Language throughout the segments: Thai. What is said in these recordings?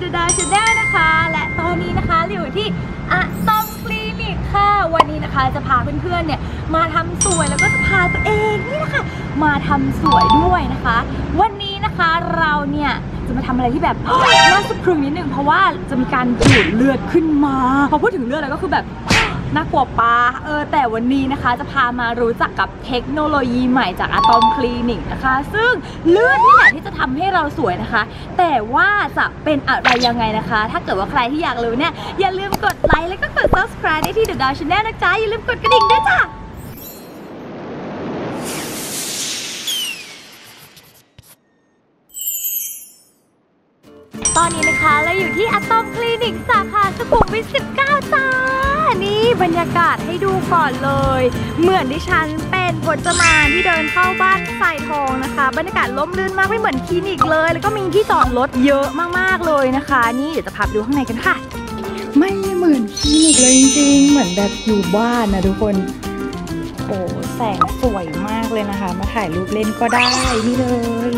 ดาชาแนลนะคะและตอนนี้นะคะอยู่ที่อะตอมคลินิกค่ะวันนี้นะคะจะพาเพื่อนๆเนี่ยมาทำสวยแล้วก็จะพาตัวเองนี่นะคะมาทำสวยด้วยนะคะวันนี้นะคะเราเนี่ยจะมาทำอะไรที่แบบน่าสะพรึงนิดนึงเพราะว่าจะมีการดูดเลือดขึ้นมาพอพูดถึงเลือดแล้วก็คือแบบน่ากลัวปะแต่วันนี้นะคะจะพามารู้จักกับเทคโนโลยีใหม่จากอะตอมคลินิกนะคะซึ่งเลือดนี่แหละที่จะทำให้เราสวยนะคะแต่ว่าจะเป็นอะไรยังไงนะคะถ้าเกิดว่าใครที่อยากรู้เนี่ยอย่าลืมกดไลค์แล้วก็กด subscribe ได้ที่ The Doll Channel นะจ๊ะอย่าลืมกดกระดิ่งด้วยจ้ะตอนนี้นะคะเราอยู่ที่อะตอมคลินิกสาขาสุขุมวิท 19 จ้านี่บรรยากาศให้ดูก่อนเลยเหมือนดิฉันเป็นพจมานที่เดินเข้าบ้านใส่ทองนะคะบรรยากาศร่มรื่นมากไม่เหมือนคลินิกเลยแล้วก็มีที่จอดรถเยอะมากๆเลยนะคะนี่เดี๋ยวจะพาไปดูข้างในกันค่ะไม่เหมือนคลินิกเลยจริงๆเหมือนแบบอยู่บ้านนะทุกคนโอ้แสงสวยมากเลยนะคะมาถ่ายรูปเล่นก็ได้นี่เลย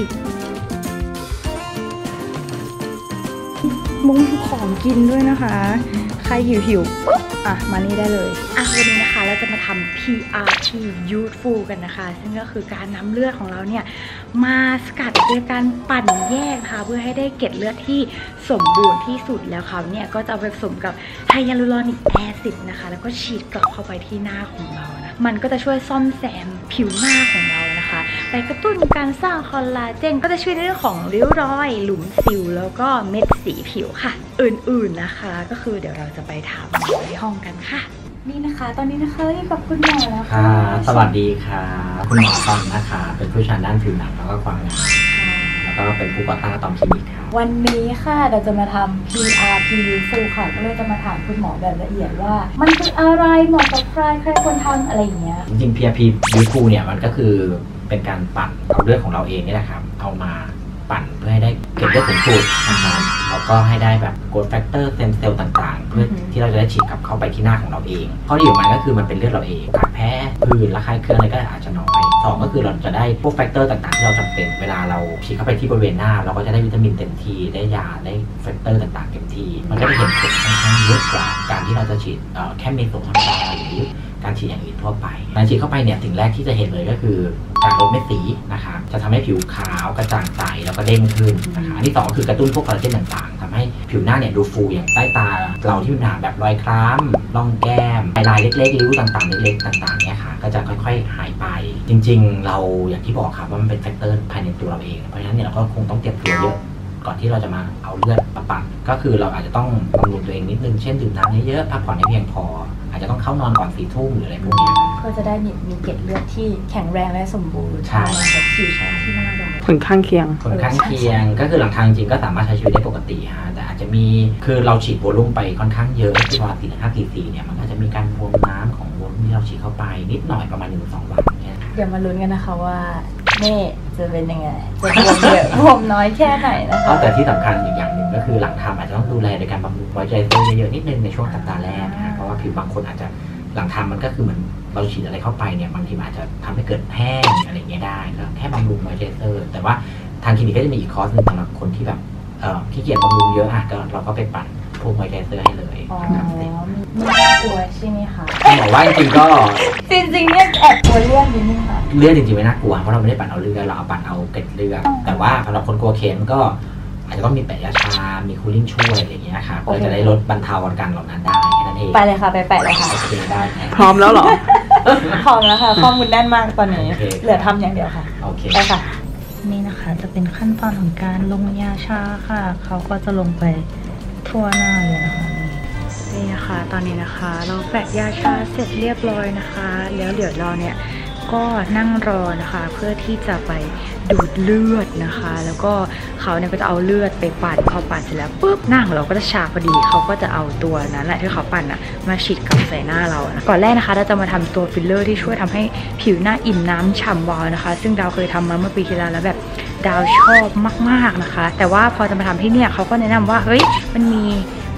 มุ้งของกินด้วยนะคะใครหิวปุ๊บมานี่ได้เลยวันนี้นะคะเราจะมาทำ PRP Youthful กันนะคะซึ่งก็คือการนำเลือดของเราเนี่ยมาสกัดโดยการปั่นแยกค่ะเพื่อให้ได้เกล็ดเลือดที่สมบูรณ์ที่สุดแล้วเขาเนี่ยก็จะผสมกับไฮยาลูรอนิกแอซิดนะคะแล้วก็ฉีดกลับเข้าไปที่หน้าของเรานะมันก็จะช่วยซ่อมแซมผิวหน้าของเรานะคะไปกระตุ้นการสร้างคอลลาเจนก็จะช่วยในเรื่องของริ้วรอยหลุมสิวแล้วก็เม็ดสีผิวค่ะอื่นๆนะคะก็คือเดี๋ยวเราจะไปทำในห้องกันค่ะนี่นะคะตอนนี้นะคะอยู่กับคุณหมอแล้วค่ะสวัสดีค่ะคุณหมอตอมนะคะเป็นผู้เชี่ยวชาญด้านผิวหนังแล้วก็ความงามแล้วก็เป็นผู้ก่อตั้งอะตอมคลินิกค่ะวันนี้ค่ะเราจะมาทำ PRP Youthful ค่ะก็เลยจะมาถามคุณหมอแบบละเอียดว่ามันคืออะไรเหมาะกับใครควรทำอะไรอย่างเงี้ยจริงๆ PRP Youthful เนี่ยมันก็คือเป็นการปั่นเอาเลือดของเราเองนี่แหละครับเอามาปั่นเพื่อให้ได้เกล็ดเลือดสมบูรณ์นะครับแล้วก็ให้ได้แบบ growth factor เซลล์ต่างๆเพื่อที่เราจะได้ฉีดกลับเข้าไปที่หน้าของเราเองข้อดีของมันก็คือมันเป็นเลือดเราเองการแพ้ผื่นระคายเคืองอะไรก็อาจจะน้อย2ก็คือเราจะได้พวกแฟกเตอร์ต่างๆที่เราจำเป็นเวลาเราฉีดเข้าไปที่บริเวณหน้าเราก็จะได้วิตามินเต็มที่ได้ยาได้แฟกเตอร์ต่างๆเต็มที่มันก็จะเห็นผลค่อนข้างเยอะกว่าการที่เราจะฉีดแค่เมโซธรรมดาหรือการฉีดอย่างอื่นทั่วไปการฉีดเข้าไปเนี่ยสิ่งแรกที่จะเห็นเลยก็คือการลดเม็ดสีนะคะจะทำให้ผิวขาวกระจ่างใสแล้วก็เด้งขึ้นนะคะอันที่2คือกระตุ้นพวกคอลลาเจนต่างๆทำให้ผิวหน้าเนี่ยดูฟูอย่างใต้ตาเราที่มีปัญหาแบบรอยคล้ำร่องแก้มลายเล็กๆริ้วต่างๆเล็กๆต่างๆเนี่ยค่ะก็จะค่อยๆหายไปจริงๆเราอย่างที่บอกครับว่ามันเป็นแฟกเตอร์ภายในตัวเราเองเพราะฉะนั้นเนี่ยเราก็คงต้องเตรียมตัวเยอะก่อนที่เราจะมาเอาเลือดมาปั่นก็คือเราอาจจะต้องบำรุงตัวเองนิดนึงเช่นดื่มน้ำเยอะๆพักผ่อนให้เพียงพออาจจะต้องเข้านอนก่อน4 ทุ่มหรืออะไรพวกนี้ก็จะได้มีเกล็ดเลือดที่แข็งแรงและสมบูรณ์ใช่ที่หน้าเราผลข้างเคียงก็คือหลังทางจริงก็สามารถใช้ชีวิตได้ปกติฮะแต่อาจจะมีคือเราฉีดโวลุ่มไปค่อนข้างเยอะที่ประมาณ4-5 cc เนี่ยมันก็จะมีการบวมน้ำของโวลุ่มที่เราฉีดเข้าไปนิดหน่อยประมาณ 1-2 วันเนี่ยเดี๋ยวมาลุ้นกันนะคะว่าเน่จะเป็นยังไงจะบวมเยอะบวมน้อยแค่ไหนนะคะแต่ที่สำคัญอีกอย่างหนึ่งก็คือหลังทำอาจจะต้องดูแลโดยการบำรุงมอยเจอร์เซอร์เยอะๆนิดนึงในช่วงสัปดาห์แรกนะเพราะว่าผิวบางคนอาจจะหลังทำมันก็คือเหมือนเราฉีดอะไรเข้าไปเนี่ยบางทีอาจจะทำให้เกิดแห้งอะไรเงี้ยได้ก็แค่บำรุงมอยเจอร์เซอร์แต่ว่าทางคลินิกก็จะมีอีกคอร์สนึงสำหรับคนที่แบบขี้เกียจบำรุงเยอะก็เราก็ไปปั่นพวกมอยเจอร์เซอร์ให้เลยนะครับไม่กลัวใช่ไหมคะบอกว่าจริงๆก็จริงๆเนี่ยแอบกลัวเลือดนิดนึงค่ะเลือดจริงๆไม่น่ากลัวเพราะเราไม่ได้ปั่นเอาเลือดเราเอาปั่นเอาเกล็ดเลือดแต่ว่าสำหรับคนกลัวเข็มก็อาจจะต้องมีแปะยาชามีคูลิ่งช่วยอะไรอย่างเงี้ยค่ะเพื่อจะได้ลดบรรเทาอาการเหล่านั้นได้แค่นั้นเองไปเลยค่ะไปแปะเลยค่ะโอเคได้พร้อมแล้วเหรอพร้อมแล้วค่ะข้อมูลแน่นมากตอนนี้เหลือทำอย่างเดียวค่ะโอเคไปค่ะนี่นะคะจะเป็นขั้นตอนของการลงยาชาค่ะเขาก็จะลงไปทั่วหน้าเลยนะคะนี่นะคะตอนนี้นะคะเราแปะยาชาเสร็จเรียบร้อยนะคะแล้วเดี๋ยวเราเนี่ยก็นั่งรอนะคะเพื่อที่จะไปดูดเลือดนะคะแล้วก็เขาเนี่ยก็จะเอาเลือดไปปั่นพอปั่นเสร็จแล้วปุ๊บหน้าของเราก็จะชาพอดีเขาก็จะเอาตัวนั้นแหละที่เขาปั่นอะมาฉีดกับใส่หน้าเราก่อนแรกนะคะเราจะมาทำตัวฟิลเลอร์ที่ช่วยทำให้ผิวหน้าอิ่มน้ำฉ่ำวาวนะคะซึ่งดาวเคยทำมาเมื่อปีที่แล้วแล้วแบบดาวชอบมากๆนะคะแต่ว่าพอจะมาทำที่เนี่ยเขาก็แนะนำว่าเฮ้ยมันมี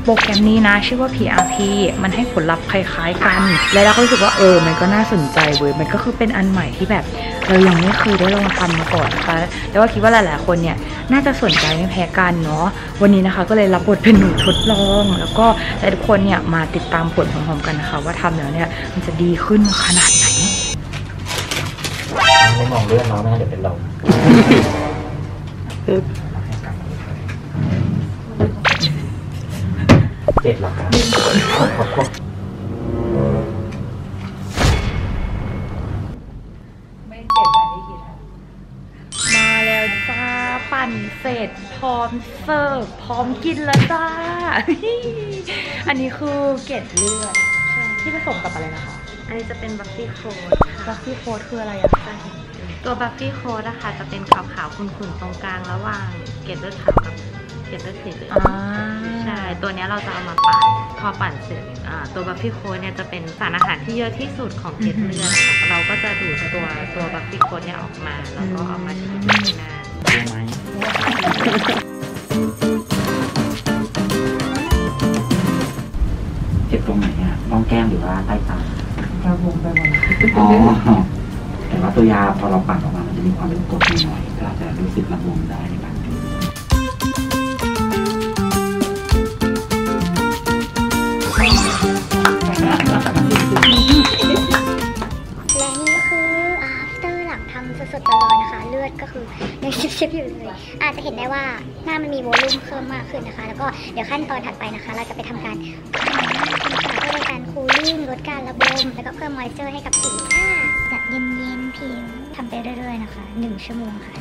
โปรแกรมนี้นะชื่อว่า PRP มันให้ผลลัพธ์คล้ายๆกันและเราก็รู้สึกว่ามันก็น่าสนใจเว้ยมันก็คือเป็นอันใหม่ที่แบบเรายังไม่เคยได้ลองทำมาก่อนนะคะแล้วก็คิดว่าหลายๆคนเนี่ยน่าจะสนใจไม่แพ้กันเนาะวันนี้นะคะก็เลยรับบทเป็นหนูทดลองแล้วก็ให้ทุกคนเนี่ยมาติดตามผลพร้อมๆกันนะคะว่าทำแล้วเนี่ยมันจะดีขึ้นขนาดไหนไม่มองเรื่องน้องนะเดี๋ยวเป็นลมเจ็บหรอครับไม่เจ็บแบบที่คิดมาแล้วจ้าปั่นเสร็จพร้อมเสิร์ฟพร้อมกินแล้วจ้า อันนี้คือเกล็ดเลือดที่ผสมกับอะไรนะคะอันนี้จะเป็นบัฟฟี่โค้ดบัฟฟี่โค้ดคืออะไรอะตัวบัฟฟี่โค้ดนะคะจะเป็นขาวๆขุ่นๆตรงกลางระหว่างเกล็ดเลือดขาวกับเกล็ดเลือดสีเหลืองใช่ตัวนี้เราจะเอามาปั่นพอปั่นเสร็จตัวบัฟฟี่โค้ดเนี่ยจะเป็นสารอาหารที่เยอะที่สุดของเกล็ดเลือดนะคะเราก็จะดูดตัวบัฟฟี่โค้ดเนี่ยออกมาแล้วก็เอามาฉีดที่หน้าได้ไหมเจ็บตรงไหนอ่ะต้องแก้มหรือว่าใต้ตาระบมไปหมดอ๋อแต่ว่าตัวยาพอเราปั่นออกมามันจะมีความเป็นกรดหน่อยก็อาจจะรู้สึกระบมได้ในบางทีและนี่ก็คือ after หลังทำสดๆร้อนๆนะคะเลือดก็คือยังชิบๆอยู่เลยอาจจะเห็นได้ว่าหน้ามันมีโวลูมเพิ่มมากขึ้นนะคะแล้วก็เดี๋ยวขั้นตอนถัดไปนะคะเราจะไปทำการเพื่อในการคูลิ่งลดการระบมแล้วก็เพิ่มมอยเจอร์ให้กับผิวจะเย็นๆผิวทำไปเรื่อยๆนะคะ1 ชั่วโมงค่ะ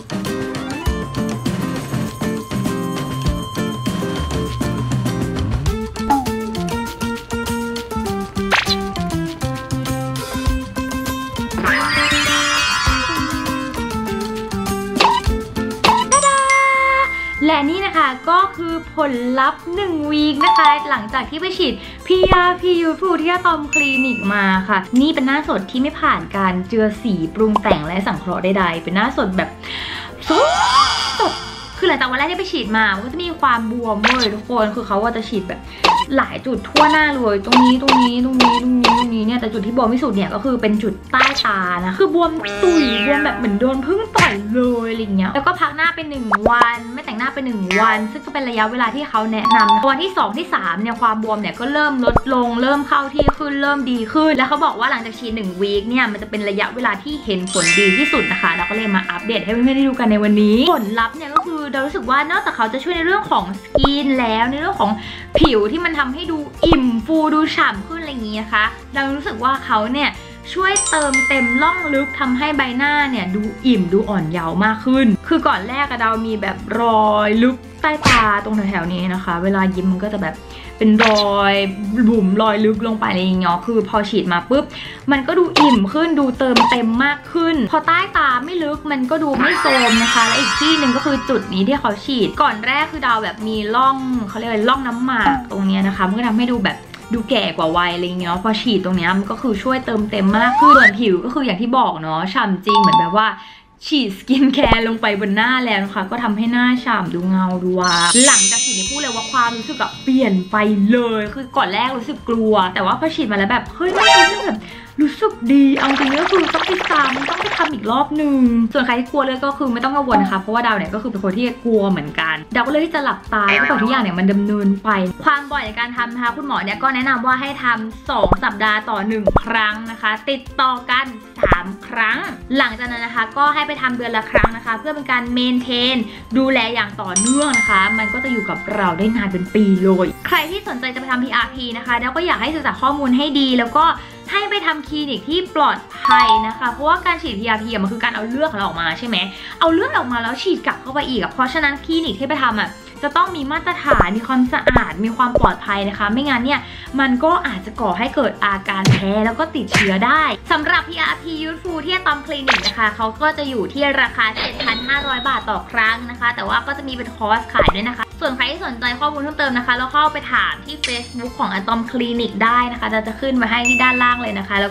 และนี่นะคะก็คือผลลัพธ์1 วีคนะคะหลังจากที่ไปฉีด PRP Youthful ที่อะตอมคลินิกมาค่ะนี่เป็นหน้าสดที่ไม่ผ่านการเจือสีปรุงแต่งและสังเคราะห์ใดๆเป็นหน้าสดแบบสดคือหลังจากวันแรกที่ไปฉีดมามันก็จะมีความบวมเลยทุกคนคือเขาว่าจะฉีดแบบหลายจุดทั่วหน้าเลยตรงนี้เนี่ยแต่จุดที่บวมที่สุดเนี่ยก็คือเป็นจุดใต้ตานะคือบวมตุ่ยบวมแบบเหมือนโดนพึ่งต่อยเลยอะไรเงี้ยแล้วก็พักหน้าไป1 วันไม่แต่งหน้าไป1 วันซึ่งก็เป็นระยะเวลาที่เขาแนะนำวันที่2ที่3เนี่ยความบวมเนี่ยก็เริ่มลดลงเริ่มเข้าที่ขึ้นเริ่มดีขึ้นแล้วเขาบอกว่าหลังจากฉีด1 วีคเนี่ยมันจะเป็นระยะเวลาที่เห็นผลดีที่สุดนะคะเราก็เลยมาอัปเดตให้เพื่อนๆได้ดูกันในวันนี้ผลลัพธ์เนี่ยก็คือเรารู้สึกว่านอกจากเขาจะช่วยในเรื่องของสกินแล้วในเรื่องของผิวที่มันทำให้ดูอิ่มฟูดูฉ่ำขึ้นอะไรอย่างนี้นะคะเรารู้สึกว่าเขาเนี่ยช่วยเติมเต็มร่องลึกทำให้ใบหน้าเนี่ยดูอิ่มดูอ่อนเยาว์มากขึ้นคือก่อนแรกเรามีแบบรอยลึกใต้ตาตรงแถวๆนี้นะคะเวลายิ้มมันก็จะแบบเป็นรอยบุ๋มรอยลึกลงไปอะไรอย่างเงี้ยคือพอฉีดมาปุ๊บมันก็ดูอิ่มขึ้นดูเติมเต็มมากขึ้นพอใต้ตาไม่ลึกมันก็ดูไม่โทรมนะคะและอีกที่หนึ่งก็คือจุดนี้ที่เขาฉีดก่อนแรกคือดาวแบบมีร่องเขาเรียกว่าร่องน้ำหมากตรงเนี้ยนะคะมันก็ทำให้ดูแบบดูแก่กว่าวัยอะไรเงี้ยพอฉีดตรงเนี้ยมันก็คือช่วยเติมเต็มมากขึ้นส่วนผิวก็คืออย่างที่บอกเนาะฉ่ำจริงเหมือนแบบว่าฉีดสกินแคร์ลงไปบนหน้าแล้วนะคะก็ทำให้หน้าฉ่ำดูเงาดูวาวหลังจากฉีดนี่พูดเลยว่าความรู้สึกแบบเปลี่ยนไปเลยคือก่อนแรกรู้สึกกลัวแต่ว่าพอฉีดมาแล้วแบบเฮ้ยแบบรู้สึกดีเอาจริงก็คือต้องไปซ้ำต้องไปทำอีกรอบนึงส่วนใครที่กลัวเลยก็คือไม่ต้องกังวลนะคะเพราะว่าดาวเนี่ยก็คือเป็นคนที่กลัวเหมือนกันดาวก็เลยที่จะหลับตาแล้วก็ปล่อยทุกอย่างเนี่ยมันดำเนินไปความบ่อยในการทำนะคะคุณหมอเนี่ยก็แนะนำว่าให้ทำ2 สัปดาห์ต่อ1 ครั้งนะคะติดต่อกัน3 ครั้งหลังจากนั้นนะคะก็ให้ไปทำเดือนละครั้งนะคะเพื่อเป็นการเมนเทนดูแลอย่างต่อเนื่องนะคะมันก็จะอยู่กับเราได้นานเป็นปีเลยใครที่สนใจจะไปทำ PRP นะคะดาวก็อยากให้ศึกษาข้อมูลให้ดีแล้วก็ให้ไปทำคลินิกที่ปลอดภัยนะคะเพราะว่าการฉีด PRP มันคือการเอาเลือดของเราออกมาใช่ไหมเอาเลือดออกมาแล้วฉีดกลับเข้าไปอีกเพราะฉะนั้นคลินิกที่ไปทำจะต้องมีมาตรฐานมีความสะอาดมีความปลอดภัยนะคะไม่งั้นเนี่ยมันก็อาจจะก่อให้เกิดอาการแพ้แล้วก็ติดเชื้อได้สำหรับ PRP Youthful ที่อะตอมคลินิกนะคะเขาก็จะอยู่ที่ราคา 7,500 บาทต่อครั้งนะคะแต่ว่าก็จะมีเป็นคอร์สขายด้วยนะคะส่วนใครที่สนใจข้อมูลเพิ่มเติมนะคะแล้วเข้าไปถามที่ Facebook ของอะตอมคลินิกได้นะคะจะขึ้นมาให้ที่ด้านล่างเลยนะคะแล้วก็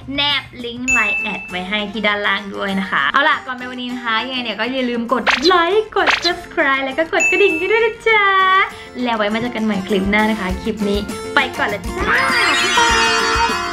แนบลิงก์ไลน์แอดไว้ให้ที่ด้านล่างด้วยนะคะเอาล่ะก่อนไปวันนี้นะคะยังไงเนี่ยก็อย่าลืมกดไลค์กด subscribe แล้วก็กดกระดิ่งกันด้วยนะจ๊ะแล้วไว้มาเจอกันใหม่คลิปหน้านะคะคลิปนี้ไปก่อนแล้วจ้าบ๊ายบาย